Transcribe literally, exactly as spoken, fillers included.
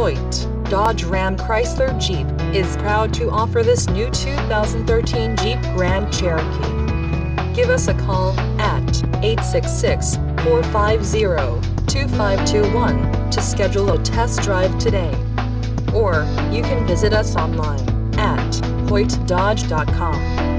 Hoyte, Dodge Ram Chrysler Jeep, is proud to offer this new two thousand thirteen Jeep Grand Cherokee. Give us a call at eight six six, four five zero, two five two one to schedule a test drive today. Or you can visit us online at hoyte dodge dot com.